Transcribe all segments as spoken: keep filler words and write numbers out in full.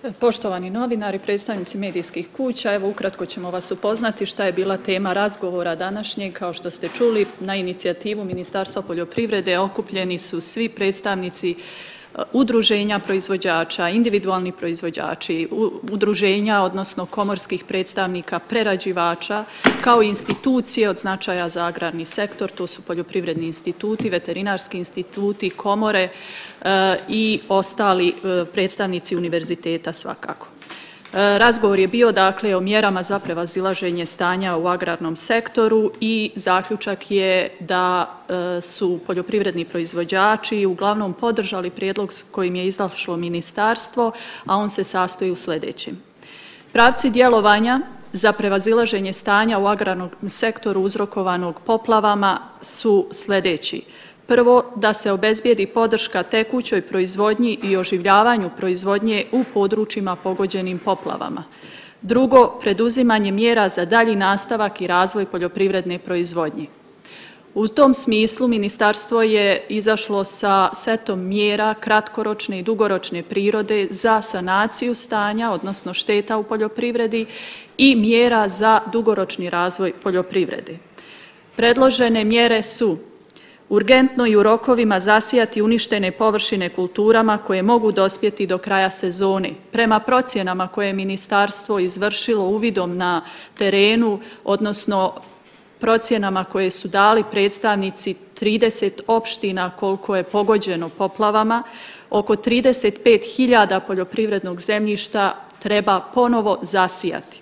Poštovani novinari, predstavnici medijskih kuća, evo ukratko ćemo vas upoznati šta je bila tema razgovora današnjeg. Kao što ste čuli, na inicijativu Ministarstva poljoprivrede okupljeni su svi predstavnici udruženja proizvođača, individualni proizvođači, udruženja, odnosno komorskih predstavnika, prerađivača, kao i institucije od značaja za agrarni sektor, to su poljoprivredni instituti, veterinarski instituti, komore i ostali predstavnici univerziteta svakako. Razgovor je bio dakle o mjerama za prevazilaženje stanja u agrarnom sektoru i zaključak je da su poljoprivredni proizvođači uglavnom podržali prijedlog kojim je izašlo ministarstvo, a on se sastoji u sljedećem. Pravci djelovanja za prevazilaženje stanja u agrarnom sektoru uzrokovanog poplavama su sljedeći. Prvo, da se obezbijedi podrška tekućoj proizvodnji i oživljavanju proizvodnje u područjima pogođenim poplavama. Drugo, preduzimanje mjera za dalji nastavak i razvoj poljoprivredne proizvodnje. U tom smislu ministarstvo je izašlo sa setom mjera kratkoročne i dugoročne prirode za sanaciju stanja, odnosno šteta u poljoprivredi, i mjera za dugoročni razvoj poljoprivrede. Predložene mjere su: urgentno i u rokovima zasijati uništene površine kulturama koje mogu dospjeti do kraja sezone. Prema procjenama koje je ministarstvo izvršilo uvidom na terenu, odnosno procjenama koje su dali predstavnici trideset opština koliko je pogođeno poplavama, oko trideset pet hiljada poljoprivrednog zemljišta treba ponovo zasijati.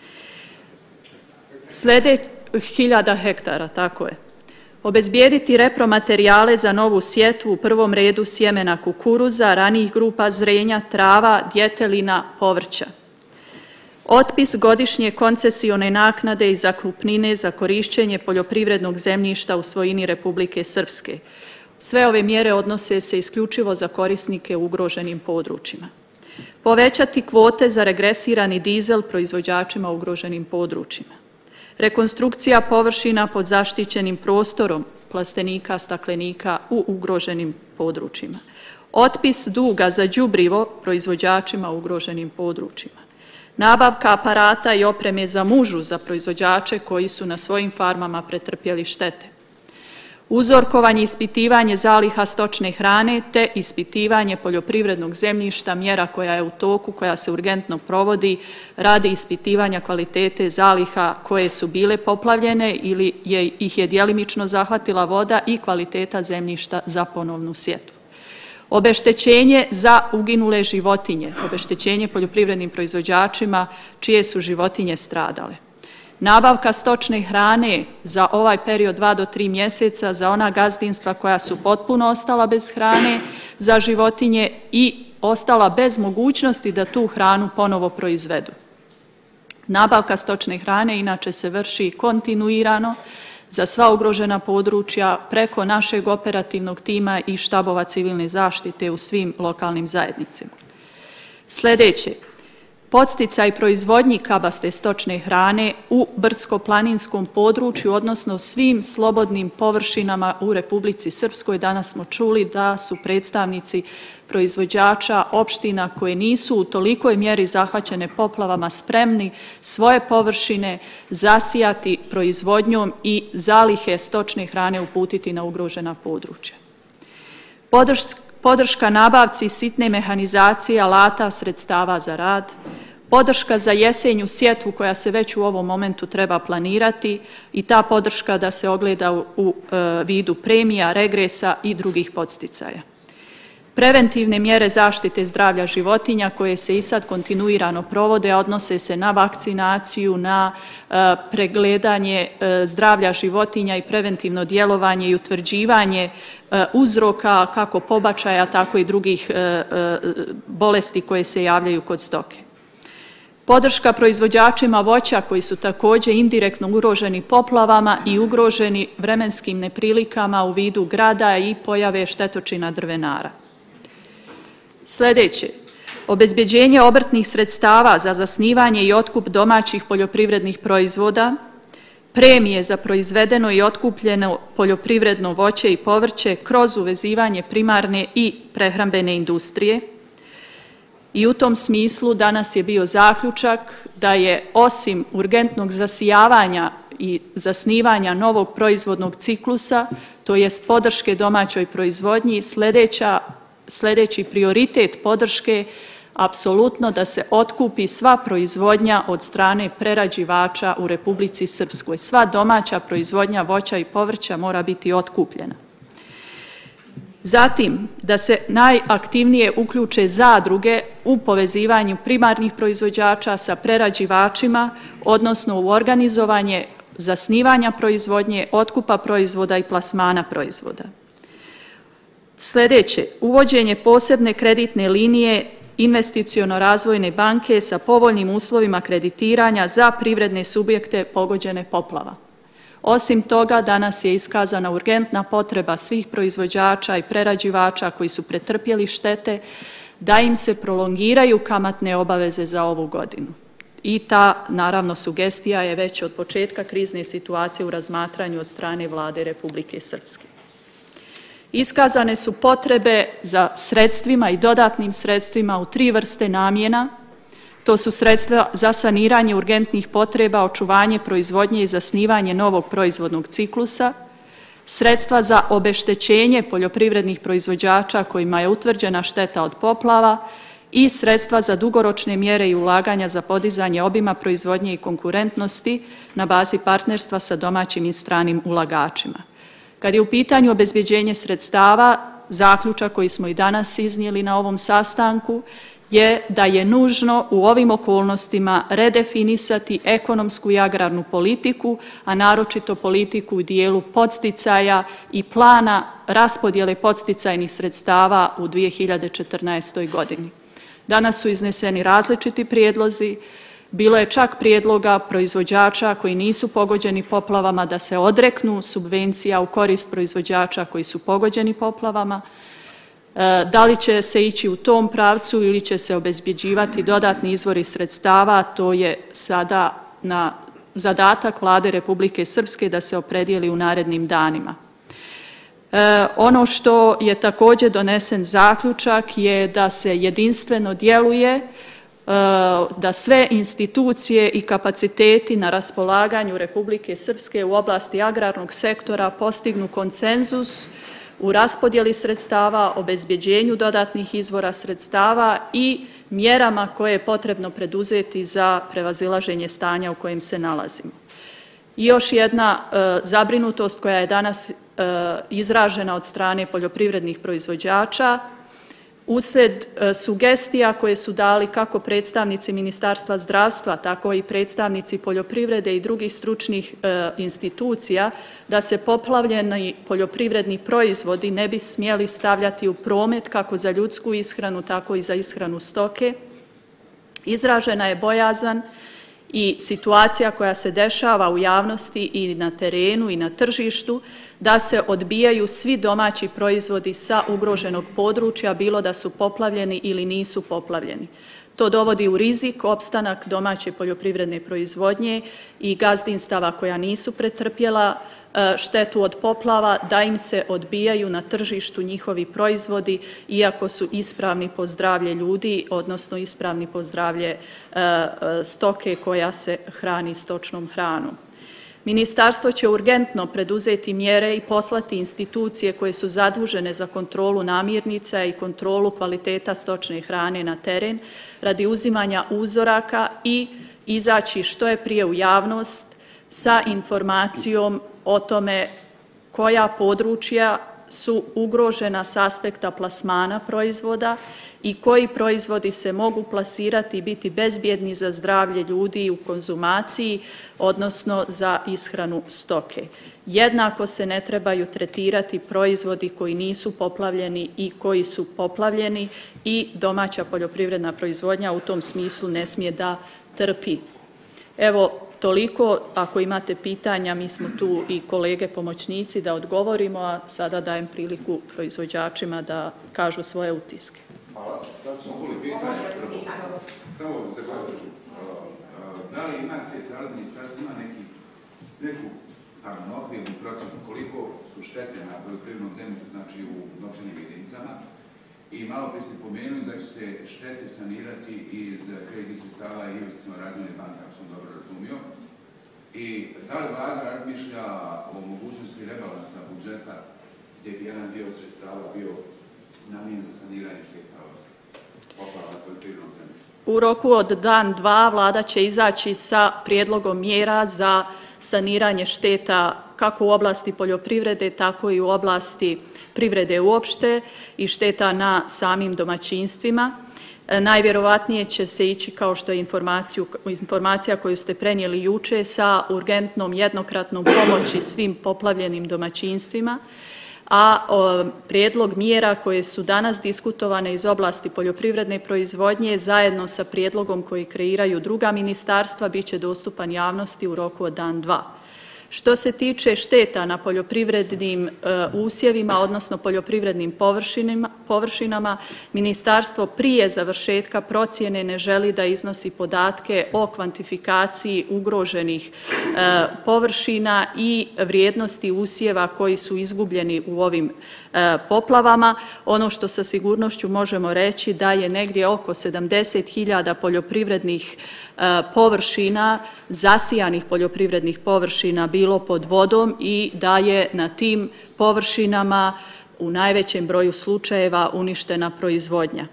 Sljedeće hiljada hektara, tako je. Obezbijediti repromaterijale za novu sjetvu, u prvom redu sjemena kukuruza, ranijih grupa zrenja, trava, djetelina, povrća. Otpis godišnje koncesione naknade i zakupnine za korišćenje poljoprivrednog zemljišta u svojini Republike Srpske. Sve ove mjere odnose se isključivo za korisnike u ugroženim područjima. Povećati kvote za regresirani dizel proizvođačima u ugroženim područjima. Rekonstrukcija površina pod zaštićenim prostorom plastenika, staklenika u ugroženim područjima. Otpis duga za đubrivo proizvođačima u ugroženim područjima. Nabavka aparata i opreme za mužu za proizvođače koji su na svojim farmama pretrpjeli štete. Uzorkovanje i ispitivanje zaliha stočne hrane te ispitivanje poljoprivrednog zemljišta, mjera koja je u toku, koja se urgentno provodi radi ispitivanja kvalitete zaliha koje su bile poplavljene ili je, ih je djelimično zahvatila voda, i kvaliteta zemljišta za ponovnu sjetvu. Obeštećenje za uginule životinje, obeštećenje poljoprivrednim proizvođačima čije su životinje stradale. Nabavka stočne hrane za ovaj period dva do tri mjeseca za ona gazdinstva koja su potpuno ostala bez hrane za životinje i ostala bez mogućnosti da tu hranu ponovo proizvedu. Nabavka stočne hrane inače se vrši kontinuirano za sva ugrožena područja preko našeg operativnog tima i štabova civilne zaštite u svim lokalnim zajednicama. Sljedeće. Podsticaj proizvodnji kabaste stočne hrane u brdsko-planinskom području, odnosno svim slobodnim površinama u Republici Srpskoj. Danas smo čuli da su predstavnici proizvođača opština koje nisu u tolikoj mjeri zahvaćene poplavama spremni svoje površine zasijati proizvodnjom i zalihe stočne hrane uputiti na ugrožena područja. Podrška Podrška nabavci sitne mehanizacije, alata, sredstava za rad. Podrška za jesenju sjetvu koja se već u ovom momentu treba planirati i ta podrška da se ogleda u, u e, vidu premija, regresa i drugih podsticaja. Preventivne mjere zaštite zdravlja životinja koje se i sad kontinuirano provode, a odnose se na vakcinaciju, na e, pregledanje e, zdravlja životinja i preventivno djelovanje i utvrđivanje e, uzroka kako pobačaja, tako i drugih e, e, bolesti koje se javljaju kod stoke. Podrška proizvođačima voća koji su također indirektno ugroženi poplavama i ugroženi vremenskim neprilikama u vidu grada i pojave štetočina drvenara. Sljedeće. Obezbeđenje obrtnih sredstava za zasnivanje i otkup domaćih poljoprivrednih proizvoda, premije za proizvedeno i otkupljeno poljoprivredno voće i povrće kroz uvezivanje primarne i prehrambene industrije, i u tom smislu danas je bio zaključak da je osim urgentnog zasijavanja i zasnivanja novog proizvodnog ciklusa, to jest podrške domaćoj proizvodnji, sljedeća, sljedeći prioritet podrške apsolutno da se otkupi sva proizvodnja od strane prerađivača u Republici Srpskoj. Sva domaća proizvodnja voća i povrća mora biti otkupljena. Zatim, da se najaktivnije uključe zadruge u povezivanju primarnih proizvođača sa prerađivačima, odnosno u organizovanje zasnivanja proizvodnje, otkupa proizvoda i plasmana proizvoda. Sljedeće, uvođenje posebne kreditne linije investiciono-razvojne banke sa povoljnim uslovima kreditiranja za privredne subjekte pogođene poplava. Osim toga, danas je iskazana urgentna potreba svih proizvođača i prerađivača koji su pretrpjeli štete da im se prolongiraju kamatne obaveze za ovu godinu. I ta, naravno, sugestija je već od početka krizne situacije u razmatranju od strane Vlade Republike Srpske. Iskazane su potrebe za sredstvima i dodatnim sredstvima u tri vrste namjena. To su sredstva za saniranje urgentnih potreba, očuvanje proizvodnje i zasnivanje novog proizvodnog ciklusa, sredstva za obeštećenje poljoprivrednih proizvođača kojima je utvrđena šteta od poplava i sredstva za dugoročne mjere i ulaganja za podizanje obima proizvodnje i konkurentnosti na bazi partnerstva sa domaćim i stranim ulagačima. Kad je u pitanju obezbeđenje sredstava, zaključak koji smo i danas iznijeli na ovom sastanku je da je nužno u ovim okolnostima redefinisati ekonomsku i agrarnu politiku, a naročito politiku u dijelu podsticaja i plana raspodjele podsticajnih sredstava u dvije hiljade četrnaestoj godini. Danas su izneseni različiti prijedlozi. Bilo je čak prijedloga proizvođača koji nisu pogođeni poplavama da se odreknu subvencija u korist proizvođača koji su pogođeni poplavama. Da li će se ići u tom pravcu ili će se obezbjeđivati dodatni izvori sredstava, to je sada na zadatak Vlade Republike Srpske da se opredijeli u narednim danima. Ono što je također donesen zaključak je da se jedinstveno djeluje, da sve institucije i kapaciteti na raspolaganju Republike Srpske u oblasti agrarnog sektora postignu konsenzus u raspodjeli sredstava, obezbjeđenju dodatnih izvora sredstava i mjerama koje je potrebno preduzeti za prevazilaženje stanja u kojem se nalazimo. I još jedna zabrinutost koja je danas izražena od strane poljoprivrednih proizvođača, usred sugestija koje su dali kako predstavnici Ministarstva zdravstva, tako i predstavnici poljoprivrede i drugih stručnih institucija, da se poplavljeni poljoprivredni proizvodi ne bi smjeli stavljati u promet kako za ljudsku ishranu, tako i za ishranu stoke. Izražena je bojazan i situacija koja se dešava u javnosti i na terenu i na tržištu, da se odbijaju svi domaći proizvodi sa ugroženog područja, bilo da su poplavljeni ili nisu poplavljeni. To dovodi u rizik opstanak domaće poljoprivredne proizvodnje i gazdinstava koja nisu pretrpjela štetu od poplava, da im se odbijaju na tržištu njihovi proizvodi, iako su ispravni po zdravlje ljudi, odnosno ispravni po zdravlje stoke koja se hrani stočnom hranom. Ministarstvo će urgentno preduzeti mjere i poslati institucije koje su zadužene za kontrolu namirnica i kontrolu kvaliteta stočne hrane na teren radi uzimanja uzoraka i izaći što je prije u javnost sa informacijom o tome koja područja su ugrožena s aspekta plasmana proizvoda i koji proizvodi se mogu plasirati i biti bezbjedni za zdravlje ljudi u konzumaciji, odnosno za ishranu stoke. Jednako se ne trebaju tretirati proizvodi koji nisu poplavljeni i koji su poplavljeni i domaća poljoprivredna proizvodnja u tom smislu ne smije da trpi. Evo, toliko, ako imate pitanja, mi smo tu i kolege pomoćnici da odgovorimo, a sada dajem priliku proizvođačima da kažu svoje utiske. Hvala. Sad mogu li pitanje prvo? Samo se kažu. Da li imate, da li ministarstvo ima neki, neku okvirnu procenu koliko su štete na poljoprivrednom zemljištu, znači u novčanim jedinicama, I malo prije ste pomenuli da će se štete sanirati iz kreditnih sredstava i investiciono razvojne banke, ako sam dobro razumio. I da li vlada razmišlja o mogućnosti rebalansa budžeta gdje bi jedan dio sredstava bio namijenjen za saniranje šteta od poplava na poljoprivrednom zemljištu? U roku od dan, dva vlada će izaći sa prijedlogom mjera za saniranje šteta kako u oblasti poljoprivrede, tako i u oblasti privrede uopšte i šteta na samim domaćinstvima. Najvjerovatnije će se ići, kao što je informacija koju ste prenijeli juče, sa urgentnom jednokratnom pomoći svim poplavljenim domaćinstvima, a prijedlog mjera koje su danas diskutovane iz oblasti poljoprivredne proizvodnje zajedno sa prijedlogom koji kreiraju druga ministarstva bit će dostupan javnosti u roku od dan, dva. Što se tiče šteta na poljoprivrednim usjevima, odnosno poljoprivrednim površinama, ministarstvo prije završetka procjene ne želi da iznosi podatke o kvantifikaciji ugroženih površina i vrijednosti usjeva koji su izgubljeni u ovim poplavama. Ono što sa sigurnošću možemo reći da je negdje oko sedamdeset hiljada poljoprivrednih površina, zasijanih poljoprivrednih površina bilo pod vodom i da je na tim površinama u najvećem broju slučajeva uništena proizvodnja.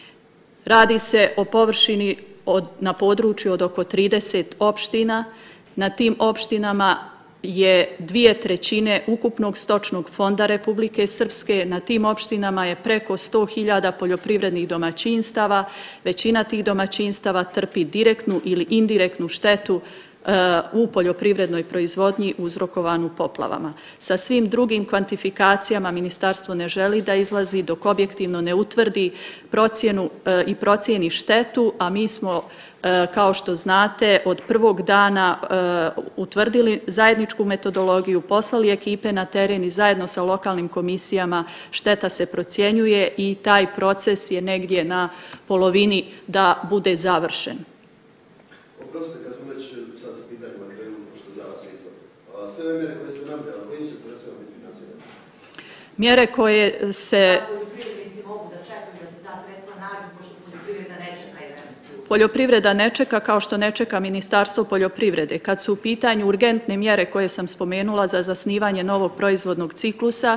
Radi se o površini na području od oko trideset opština. Na tim opštinama je dvije trećine ukupnog stočnog fonda Republike Srpske. Na tim opštinama je preko sto hiljada poljoprivrednih domaćinstava. Većina tih domaćinstava trpi direktnu ili indirektnu štetu u poljoprivrednoj proizvodnji uzrokovanu poplavama. Sa svim drugim kvantifikacijama ministarstvo ne želi da izlazi dok objektivno ne utvrdi procjenu i procijeni štetu, a mi smo, kao što znate, od prvog dana utvrdili zajedničku metodologiju, poslali ekipe na teren i zajedno sa lokalnim komisijama šteta se procjenjuje i taj proces je negdje na polovini da bude završen. Oprostite, kad smo već sad sa pitanjima krenuli, pošto za vas izvod. Sve mjere koje ste nabljali, kojim će sredstvima biti financirane? Mjere koje se... Poljoprivrednici mogu da čekaju da se ta sredstva nađu, pošto poljoprivreda ne čeka i vremenski uslov. Poljoprivreda ne čeka kao što ne čeka Ministarstvo poljoprivrede. Kad su u pitanju urgentne mjere koje sam spomenula za zasnivanje novog proizvodnog ciklusa,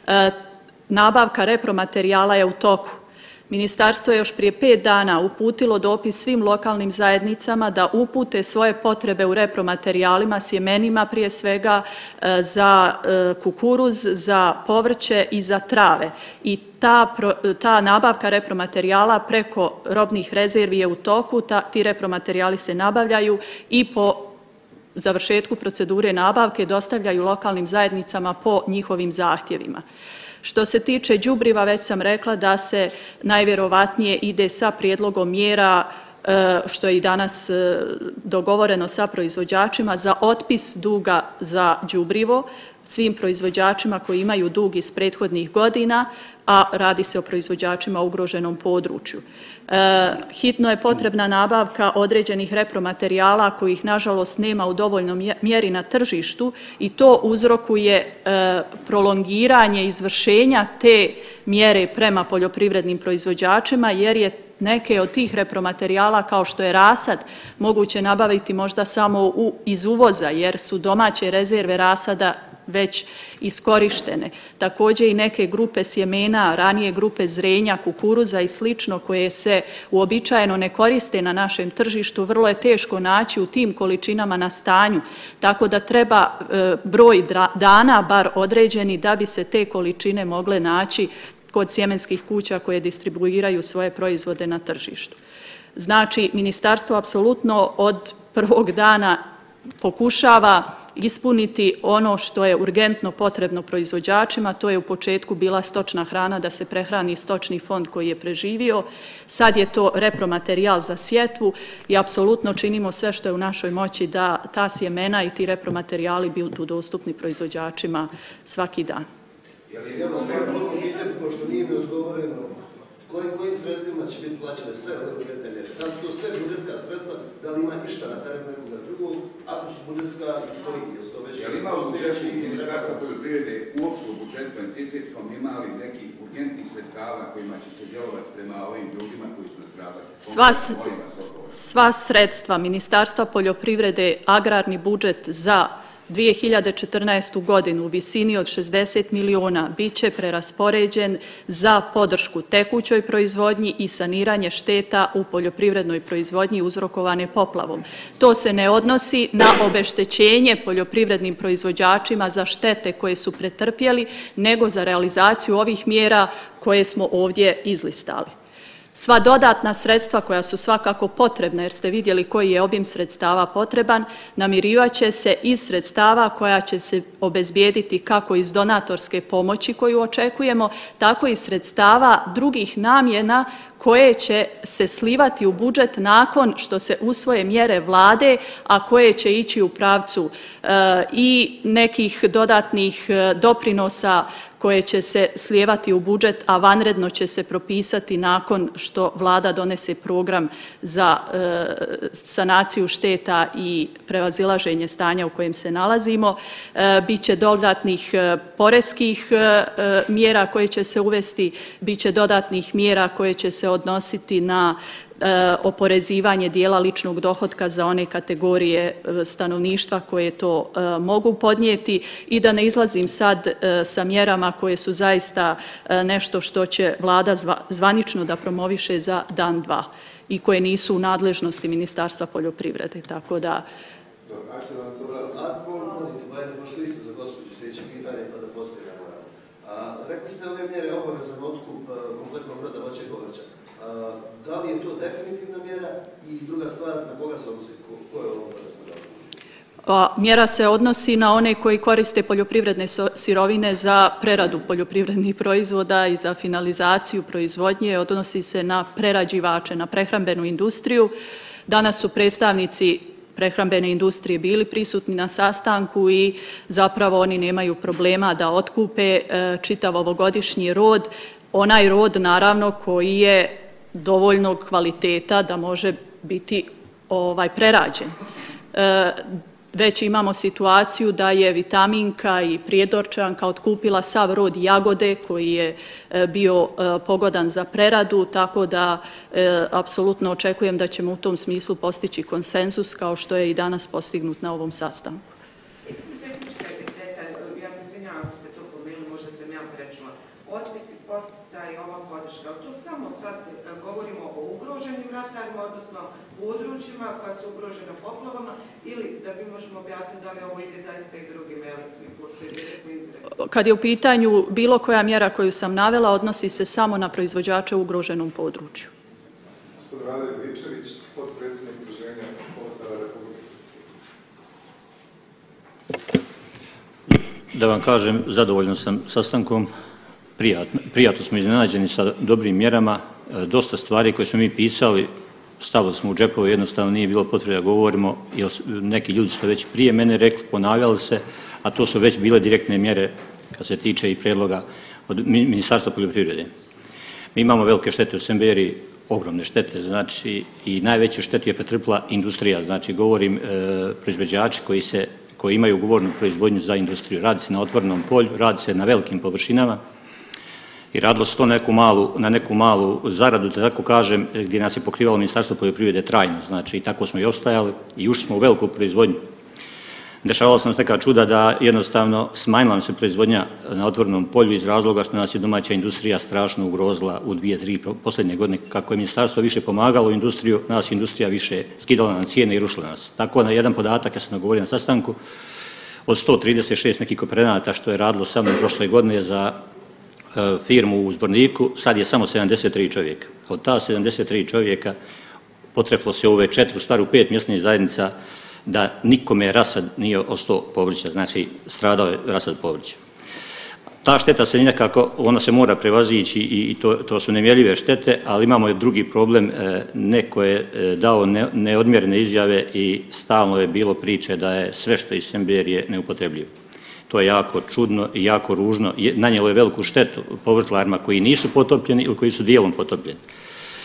nabavka repromaterijala je u toku. Ministarstvo je još prije pet dana uputilo dopis svim lokalnim zajednicama da upute svoje potrebe u repromaterijalima, sjemenima prije svega za kukuruz, za povrće i za trave. I ta, ta nabavka repromaterijala preko robnih rezervi je u toku, ta, ti repromaterijali se nabavljaju i po završetku procedure nabavke dostavljaju lokalnim zajednicama po njihovim zahtjevima. Što se tiče đubriva, već sam rekla da se najvjerovatnije ide sa prijedlogom mjera, što je i danas dogovoreno sa proizvođačima, za otpis duga za đubrivo svim proizvođačima koji imaju dug iz prethodnih godina, a radi se o proizvođačima u ugroženom području. Hitno je potrebna nabavka određenih repromaterijala kojih, nažalost, nema u dovoljnoj mjeri na tržištu i to uzrokuje prolongiranje izvršenja te mjere prema poljoprivrednim proizvođačima, jer je neke od tih repromaterijala, kao što je rasad, moguće nabaviti možda samo iz uvoza, jer su domaće rezerve rasada već iskorištene. Također i neke grupe sjemena, ranije grupe zrenja, kukuruza i slično, koje se uobičajeno ne koriste na našem tržištu, vrlo je teško naći u tim količinama na stanju, tako da treba broj dana bar određeni da bi se te količine mogle naći kod sjemenskih kuća koje distribuiraju svoje proizvode na tržištu. Znači, ministarstvo apsolutno od prvog dana pokušava ispuniti ono što je urgentno potrebno proizvođačima. To je u početku bila stočna hrana, da se prehrani stočni fond koji je preživio. Sad je to repromaterijal za sjetvu i apsolutno činimo sve što je u našoj moći da ta sjemena i ti repromaterijali budu dostupni proizvođačima svaki dan. Ja vas mogu pitati, pošto nije mi odgovoreno, kojim sredstvima će biti plaćene sve ove urgentne mjere? Da li su to sve budžetska sredstva, da li ima ništa na teren nekoga drugog, ako su budžetska iz kojih je sto već... Je li ima u budžetu Ministarstva poljoprivrede uopšte u budžetu entitetskom imali nekih urgentnih sredstava kojima će se djelovati prema ovim ljudima koji su nastradali? Sva, sva sredstva Ministarstva poljoprivrede, agrarni budžet za dvije hiljade četrnaestu. godinu u visini od šezdeset miliona bit će preraspoređen za podršku tekućoj proizvodnji i saniranje šteta u poljoprivrednoj proizvodnji uzrokovane poplavom. To se ne odnosi na obeštećenje poljoprivrednim proizvođačima za štete koje su pretrpjeli, nego za realizaciju ovih mjera koje smo ovdje izlistali. Sva dodatna sredstva koja su svakako potrebna, jer ste vidjeli koji je obim sredstava potreban, namirivat će se iz sredstava koja će se obezbijediti kako iz donatorske pomoći koju očekujemo, tako i sredstava drugih namjena koje će se slivati u budžet nakon što se usvoje mjere vlade, a koje će ići u pravcu e, i nekih dodatnih e, doprinosa koje će se slijevati u budžet, a vanredno će se propisati nakon što vlada donese program za e, sanaciju šteta i prevazilaženje stanja u kojem se nalazimo. E, biće dodatnih e, poreskih e, mjera koje će se uvesti, biće dodatnih mjera koje će se odnositi na e, oporezivanje dijela ličnog dohotka za one kategorije e, stanovništva koje to e, mogu podnijeti, i da ne izlazim sad e, sa mjerama koje su zaista e, nešto što će vlada zva, zvanično da promoviše za dan dva i koje nisu u nadležnosti Ministarstva poljoprivrede. Tako da... Ako se vam se obratiti, ako vodite, bajde, možda isto za gospođu sljedeće pitanje, pa da postavljam moram. Rekli ste ove mjere obavezan otkup kompletnog roda voća i povrća. Da li je to definitivna mjera i druga stvar, na koga se odnosi, ko je ovo obavezno da? Mjera se odnosi na one koji koriste poljoprivredne sirovine za preradu poljoprivrednih proizvoda i za finalizaciju proizvodnje, odnosi se na prerađivače, na prehrambenu industriju. Danas su predstavnici prehrambene industrije bili prisutni na sastanku i zapravo oni nemaju problema da otkupe čitav ovogodišnji rod, onaj rod naravno koji je dovoljnog kvaliteta da može biti ovaj, prerađen. E, već imamo situaciju da je Vitaminka i Prijedorčanka otkupila sav rod jagode koji je e, bio e, pogodan za preradu, tako da e, apsolutno očekujem da ćemo u tom smislu postići konsenzus kao što je i danas postignut na ovom sastanku. Ja se izvinjavam ako ste to pomenuli, možda sam ja prečula. Otpisi, posticaj i ova podrška, to samo sad govorimo o ugroženim ratarima, odnosno područjima koja su ugrožena poplavama, ili da bi možemo objasniti da li ovo ide zaista i drugim električnim posledima? Kad je u pitanju bilo koja mjera koju sam navela, odnosi se samo na proizvođače u ugroženom području. Gospodin Rade Iličević, potpredsjednik Udruženja povrtlara Republike Srpske. Da vam kažem, zadovoljan sam sastankom, prijatno, prijatno smo iznenađeni sa dobrim mjerama, dosta stvari koje smo mi pisali, stavili smo u džepove, jednostavno nije bilo potrebe da govorimo, jer neki ljudi su to već prije mene rekli, ponavljali se, a to su već bile direktne mjere kad se tiče i predloga od Ministarstva poljoprivrede. Mi imamo velike štete u Semberiji, ogromne štete, znači i najveću štetu je pretrpila industrija, znači govorim e, proizvođači koji, se, koji imaju ugovornu proizvodnju za industriju. Radi se na otvorenom polju, radi se na velikim površinama i radilo se to neku malu, na neku malu zaradu, da tako kažem, gdje nas je pokrivalo Ministarstvo poljoprivrede trajno, znači i tako smo i ostajali i ušli smo u veliku proizvodnju. Dešavala se nas neka čuda da jednostavno smanjila nam se proizvodnja na otvorenom polju iz razloga što nas je domaća industrija strašno ugrozila u dvije, tri posljednje godine. Kako je ministarstvo više pomagalo industriju, nas je industrija više skidala na cijene i rušila nas. Tako na jedan podatak, ja sam nagovorio na sastanku, od sto trideset šest nekih kooperanata što je radilo sa mnom prošle godine za e, firmu u Zborniku, sad je samo sedamdeset tri čovjeka. Od ta sedamdeset tri čovjeka potrefilo se ove četiri, staru pet mjesnih zajednica da nikome rasad nije ostao povrća, znači stradao je rasad povrća. Ta šteta se nekako, ona se mora prevazići i to, to su nemjerljive štete, ali imamo i drugi problem, neko je dao neodmjerene izjave i stalno je bilo priče da je sve što iz Semberije neupotrebljivo. To je jako čudno i jako ružno, nanijelo je veliku štetu povrtlarima koji nisu potopljeni ili koji su dijelom potopljeni.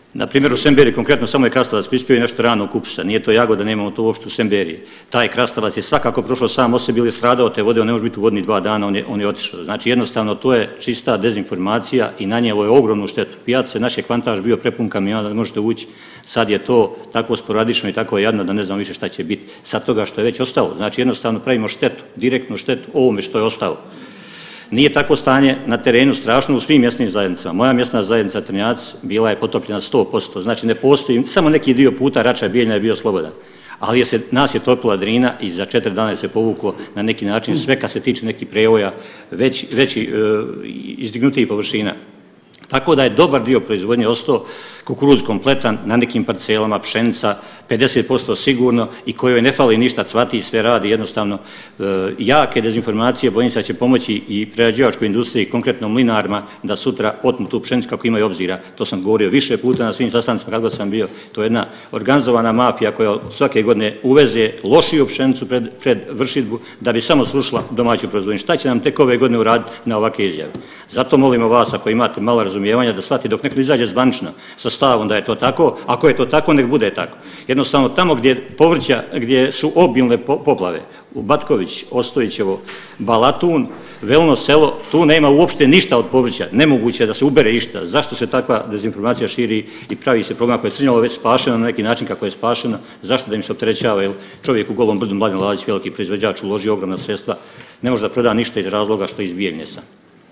Na primjer, u Semberiji konkretno samo je krastavac prispio i nešto rano kupusa. Nije to jagoda, nemamo to uopšte u Semberiji. Taj krastavac je svakako prošao sam o sebi ili stradao te vode, on ne može biti u vodni dva dana, on je, on je otišao. Znači jednostavno to je čista dezinformacija i nanijelo je ogromnu štetu. Pijace, naš je kvantaž bio prepun kamiona da možete ući. Sad je to tako sporadično i tako jadno da ne znam više šta će biti sad toga što je već ostalo. Znači jednostavno pravimo štetu, direktnu štetu ovome što je ostalo. Nije tako stanje na terenu strašno u svim mjesnim zajednicama. Moja mjesna zajednica Trnjac bila je potopljena sto posto, znači ne postoji, samo neki dio puta Rača Bijeljna je bio slobodan. Ali je se, nas je topila Drina i za četiri dana je se povuklo na neki način sve kad se tiče nekih prevoja veći, veći e, izdignutijih površina. Tako da je dobar dio proizvodnje ostao, kukuruz kompletan, na nekim parcelama, pšenica, pedeset posto sigurno i kojoj ne fali ništa, cvati i sve radi, jednostavno e, jake dezinformacije, bojim se da će pomoći i prerađivačkoj industriji, konkretno mlinarima, da sutra otmu tu pšenicu kako imaju obzira. To sam govorio više puta na svim sastancima kako sam bio. To je jedna organizovana mafija koja svake godine uveze lošiju pšenicu pred, pred vršidbu da bi samo srušila domaću proizvodnju. Šta će nam tek ove godine uraditi na ovakve izjave? Zato molimo vas, ako imate malo razumijevanja, da shvati dok neko izađe zvančno sa stavom da je to tako, ako je to tako, nek bude tako. Jednostavno, tamo gdje povrća, gdje su obilne poplave, u Batković, Ostojićevo, Balatun, Velno selo, tu nema uopšte ništa od povrća, nemoguće da se ubere išta. Zašto se takva dezinformacija širi i pravi se problem ako je Crnjalo već spašeno na neki način kako je spašeno, zašto da im se opterećava, jer čovjek u Golom brdu, Mladen Ladić, veliki proizvođač, uloži ogromna sredstva, ne može da proda ništa iz razloga što je iz Bijeljnjesa.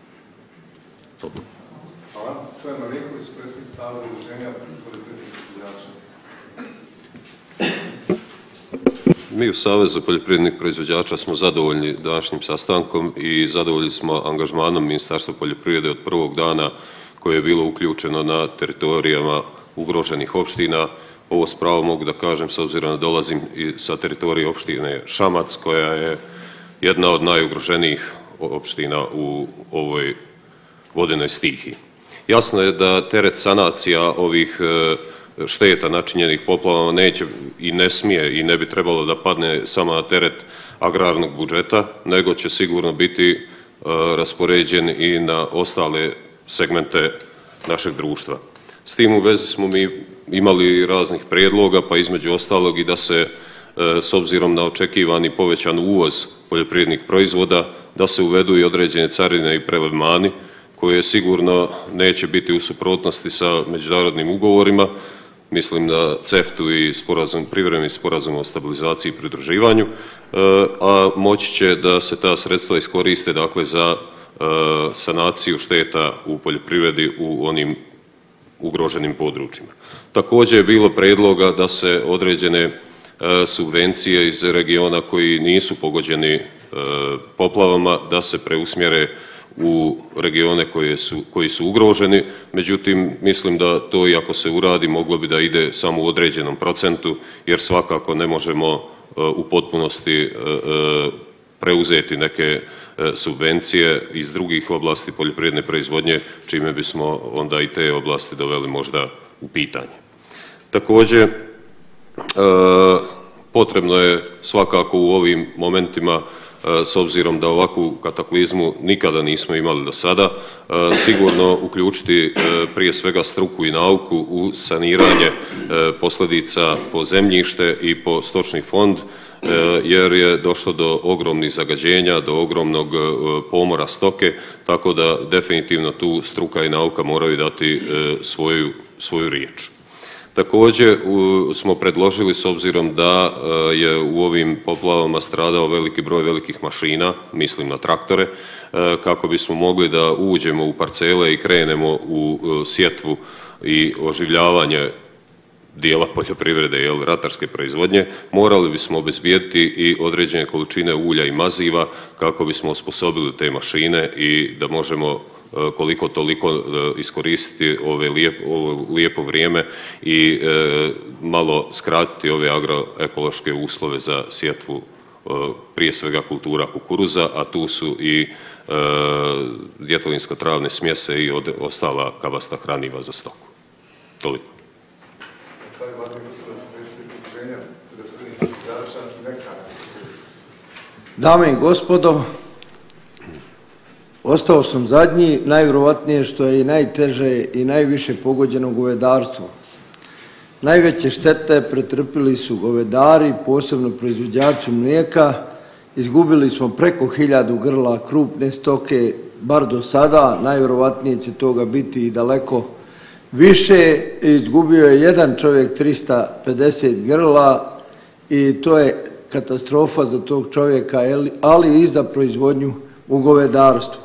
Hvala. Stojan Marinković, predsjednik Saveza udruženja poljoprivrednih proizvođača. Mi u Savezu poljoprivrednih proizvođača smo zadovoljni današnjim sastankom i zadovoljni smo angažmanom Ministarstva poljoprivrede od prvog dana koje je bilo uključeno na teritorijama ugroženih opština. Ovo s pravom mogu da kažem s obzirom da dolazim i sa teritorije opštine Šamac, koja je jedna od najugroženijih opština u ovoj vodenoj stihiji. Jasno je da teret sanacija ovih šteta načinjenih poplavama neće i ne smije i ne bi trebalo da padne samo na teret agrarnog budžeta, nego će sigurno biti raspoređen i na ostale segmente našeg društva. S tim u vezi smo mi imali raznih prijedloga, pa između ostalog i da se s obzirom na očekivani povećan uvoz poljoprivrednih proizvoda, da se uvedu i određene carine i prelevmani, koje sigurno neće biti u suprotnosti sa međunarodnim ugovorima, mislim na CEFTA-u i sporazum, privremeni sporazum o stabilizaciji i pridruživanju, a moći će da se ta sredstva iskoriste dakle za sanaciju šteta u poljoprivredi u onim ugroženim područjima. Također je bilo predloga da se određene subvencije iz regiona koji nisu pogođeni poplavama, da se preusmjere u regione koje su, koji su ugroženi, međutim mislim da to i ako se uradi moglo bi da ide samo u određenom procentu, jer svakako ne možemo u potpunosti preuzeti neke subvencije iz drugih oblasti poljoprivredne proizvodnje, čime bismo onda i te oblasti doveli možda u pitanje. Također, potrebno je svakako u ovim momentima, s obzirom da ovakvu kataklizmu nikada nismo imali do sada, sigurno uključiti prije svega struku i nauku u saniranje posljedica po zemljište i po stočni fond, jer je došlo do ogromnih zagađenja, do ogromnog pomora stoke, tako da definitivno tu struka i nauka moraju dati svoju, svoju riječ. Također smo predložili, s obzirom da je u ovim poplavama stradao veliki broj velikih mašina, mislim na traktore, kako bismo mogli da uđemo u parcele i krenemo u sjetvu i oživljavanje dijela poljoprivrede, jel, ratarske proizvodnje, morali bismo obezbijediti i određene količine ulja i maziva kako bismo osposobili te mašine i da možemo koliko toliko iskoristiti ove lijepo, ovo lijepo vrijeme i e, malo skratiti ove agroekološke uslove za sjetvu e, prije svega kultura kukuruza, a tu su i e, djetelinsko-travne smjese i od, ostala kabasta hraniva za stoku. Toliko. Dame i gospodo, ostao sam zadnji, najvjerovatnije što je i najteže i najviše pogođeno govedarstvo. najveće štete pretrpili su govedari, posebno proizvođači mlijeka. Izgubili smo preko hiljadu grla krupne stoke, bar do sada, najvjerovatnije će toga biti i daleko više. Izgubio je jedan čovjek trista pedeset grla i to je katastrofa za tog čovjeka, ali i za proizvodnju u govedarstvu.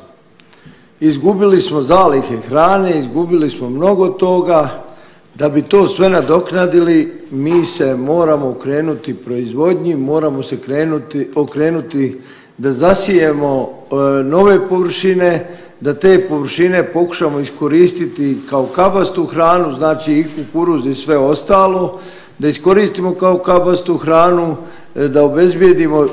Izgubili smo zalihe hrane, izgubili smo mnogo toga. Da bi to sve nadoknadili, mi se moramo okrenuti proizvodnji, moramo se krenuti, okrenuti da zasijemo e, nove površine, da te površine pokušamo iskoristiti kao kabastu hranu, znači i kukuruz i sve ostalo, da iskoristimo kao kabastu hranu, e, da obezbijedimo,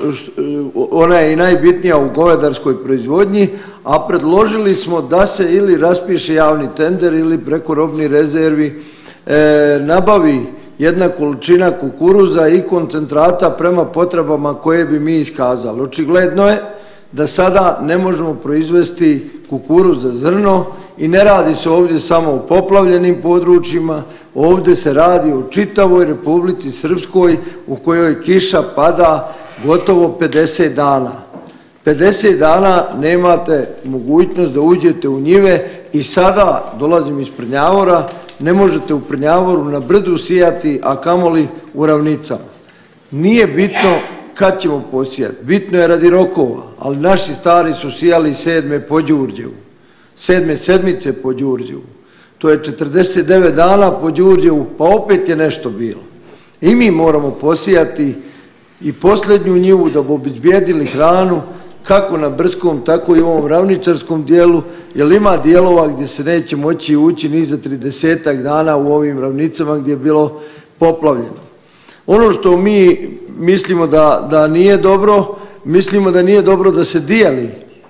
ona je i najbitnija u govedarskoj proizvodnji, a predložili smo da se ili raspiše javni tender ili preko robnih rezervi E, nabavi jedna količina kukuruza i koncentrata prema potrebama koje bi mi iskazali. Očigledno je da sada ne možemo proizvesti kukuruz za zrno i ne radi se ovdje samo o poplavljenim područjima, ovdje se radi o čitavoj Republici Srpskoj u kojoj kiša pada gotovo pedeset dana. pedeset dana nemate mogućnost da uđete u njive i sada, dolazim iz Prnjavora, ne možete u Prnjavoru na brdu sijati, a kamoli u ravnicama. Nije bitno kad ćemo posijati, bitno je radi rokova, ali naši stari su sijali sedme po Đurđevu, sedme sedmice po Đurđevu. To je četrdeset devet dana po Đurđevu, pa opet je nešto bilo. I mi moramo posijati i posljednju njivu da bi obezbijedili hranu, kako na brskom, tako i u ovom ravničarskom dijelu, jer ima dijelova gdje se neće moći ući ni za tridesetak dana u ovim ravnicama gdje je bilo poplavljeno. Ono što mi mislimo da, da nije dobro, mislimo da nije dobro da se dijeli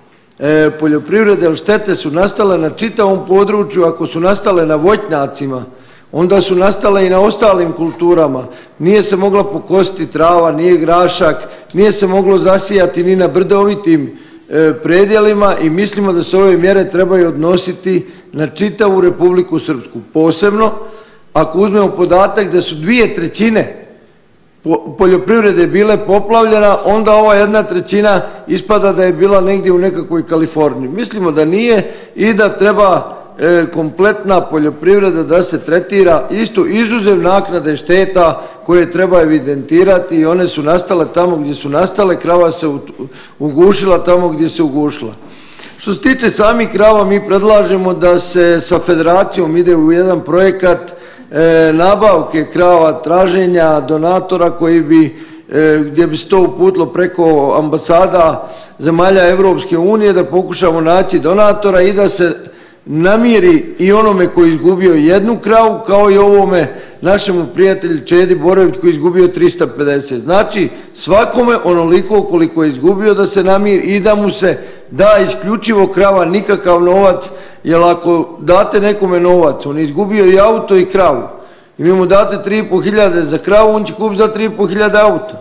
e, poljoprivrede, jer štete su nastale na čitavom području. Ako su nastale na voćnjacima, onda su nastale i na ostalim kulturama. Nije se mogla pokositi trava, nije grašak, nije se moglo zasijati ni na brdovitim e, predjelima i mislimo da se ove mjere trebaju odnositi na čitavu Republiku Srpsku. Posebno, ako uzmemo podatak da su dvije trećine poljoprivrede bile poplavljena, onda ova jedna trećina ispada da je bila negdje u nekakvoj Kaliforniji. Mislimo da nije i da treba e, kompletna poljoprivreda da se tretira isto, izuzev naknade šteta koje treba evidentirati, i one su nastale tamo gdje su nastale, krava se ugušila tamo gdje se ugušila. Što se tiče samih krava, mi predlažemo da se sa federacijom ide u jedan projekat e, nabavke krava, traženja donatora koji bi, e, gdje bi se to uputilo preko ambasada zemalja Evropske unije, da pokušamo naći donatora i da se namiri i onome koji je izgubio jednu kravu, kao i ovome našemu prijatelju Čedi Borović koji je izgubio trista pedeset. Znači, svakome onoliko koliko je izgubio da se namiri i da mu se da isključivo krava, nikakav novac, jer ako date nekome novac, on je izgubio i auto i kravu, i vi mu date tri i po hiljade za kravu, on će kupiti za tri i po hiljade auto.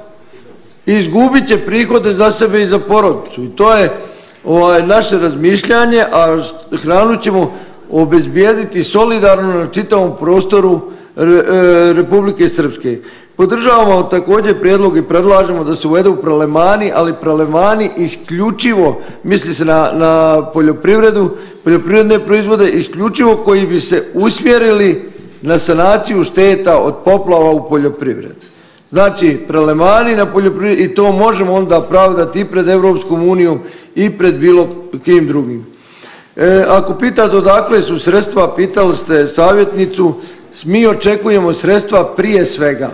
I izgubit će prihode za sebe i za porodicu. I to je ovaj, naše razmišljanje, a hranu ćemo obezbijediti solidarno na čitavom prostoru Republike Srpske. Podržavamo također prijedlog i predlažemo da se uvedu prelemani, ali prelemani isključivo, misli se na, na poljoprivredu, poljoprivredne proizvode, isključivo koji bi se usmjerili na sanaciju šteta od poplava u poljoprivredi. Znači, prelemani na poljoprivredu, i to možemo onda pravdati i pred Evropskom unijom i pred bilo kim drugim. E, ako pitate odakle su sredstva, pitali ste savjetnicu, mi očekujemo sredstva prije svega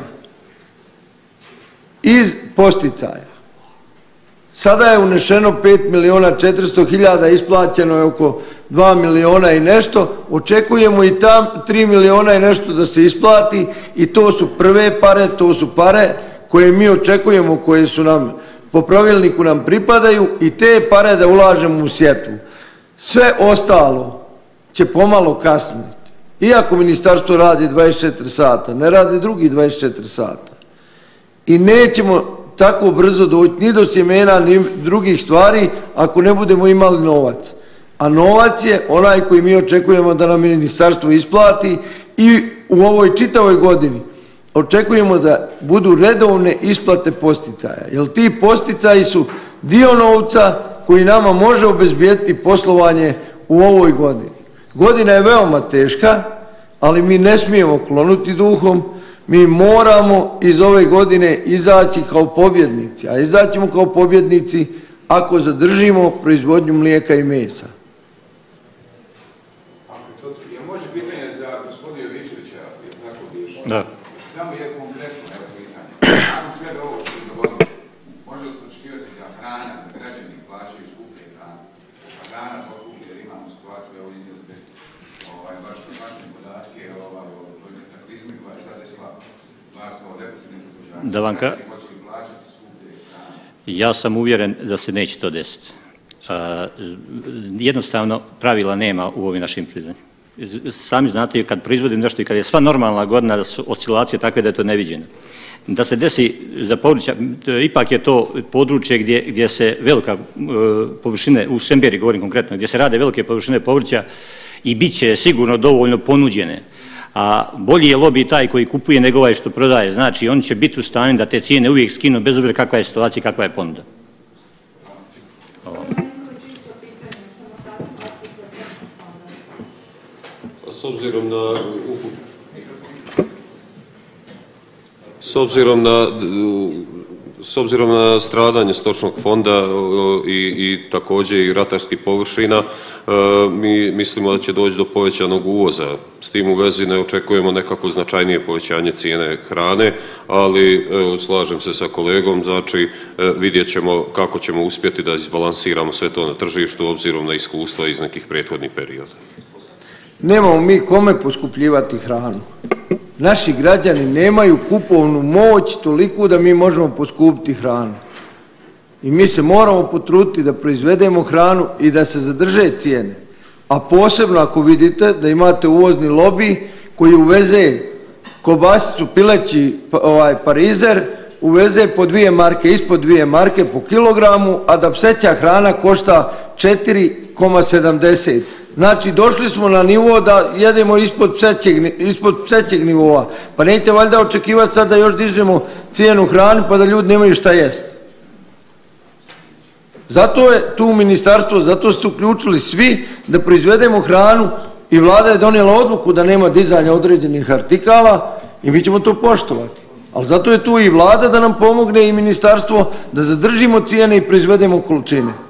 iz posticaja. Sada je unešeno pet miliona četiristo hiljada, isplaćeno je oko dva miliona i nešto, očekujemo i tam tri miliona i nešto da se isplati, i to su prve pare, to su pare koje mi očekujemo, koje su nam po pravilniku nam pripadaju, i te pare da ulažemo u sjetvu. Sve ostalo će pomalo kasniti. Iako ministarstvo radi dvadeset četiri sata, ne radi drugi dvadeset četiri sata. I nećemo tako brzo doći ni do sjemena, ni drugih stvari ako ne budemo imali novac. A novac je onaj koji mi očekujemo da nam ministarstvo isplati, i u ovoj čitavoj godini očekujemo da budu redovne isplate posticaja, jer ti posticaji su dio novca koji nama može obezbijediti poslovanje u ovoj godini. Godina je veoma teška, ali mi ne smijemo klonuti duhom, mi moramo iz ove godine izaći kao pobjednici, a izaćemo kao pobjednici ako zadržimo proizvodnju mlijeka i mesa. Ja može pitanje za gospodina Jovičevića, je tako biše? Da. Samo je konkretno, evo pitanje. Nakon svega ovo što je dogodilo, može li se očekivati da hrana, da građani plaćaju skuplje hranu, a hrana poskuplje, jer imamo situaciju, evo iznijeli ste baš važne podatke o toj kataklizmi koja je zadesla vas kao neposredni proizvođači. Da vam ka... Hoće li plaćati skuplje hranu? Ja sam uvjeren da se neće to desiti. Jednostavno pravila nema u ovim našim proizvodnjima. Sami znate, kad proizvodim nešto i kad je sva normalna godina, da su oscilacije takve da je to neviđeno. Da se desi za područja, ipak je to područje gdje, gdje se velika površine, u Semberi govorim konkretno, gdje se rade velike površine povrća i bit će sigurno dovoljno ponuđene. A bolji je lobby taj koji kupuje nego ovaj što prodaje. Znači, oni će biti u stanju da te cijene uvijek skinu bez obzira kakva je situacija i kakva je ponuda. S obzirom na s obzirom na s obzirom na stradanje stočnog fonda i, i također i ratarskih površina, mi mislimo da će doći do povećanog uvoza. S tim u vezi ne očekujemo nekako značajnije povećanje cijene hrane, ali evo, slažem se sa kolegom, znači vidjet ćemo kako ćemo uspjeti da izbalansiramo sve to na tržištu obzirom na iskustva iz nekih prethodnih perioda. Nemamo mi kome poskupljivati hranu. Naši građani nemaju kupovnu moć toliku da mi možemo poskupiti hranu. I mi se moramo potruditi da proizvedemo hranu i da se zadrže cijene. A posebno ako vidite da imate uvozni lobby koji uveze kobasicu pileći ovaj, parizer, uveze po dvije marke, ispod dvije marke po kilogramu, a da pseća hrana košta četiri zarez sedamdeset. Znači, došli smo na nivo da jedemo ispod psećeg, ispod psećeg nivoa. Pa nećete valjda očekivati sad da još dižemo cijenu hrane pa da ljudi nemaju šta jest. Zato je tu ministarstvo, zato su se uključili svi da proizvedemo hranu i vlada je donijela odluku da nema dizanja određenih artikala i mi ćemo to poštovati. Ali zato je tu i vlada da nam pomogne i ministarstvo da zadržimo cijene i proizvedemo količine.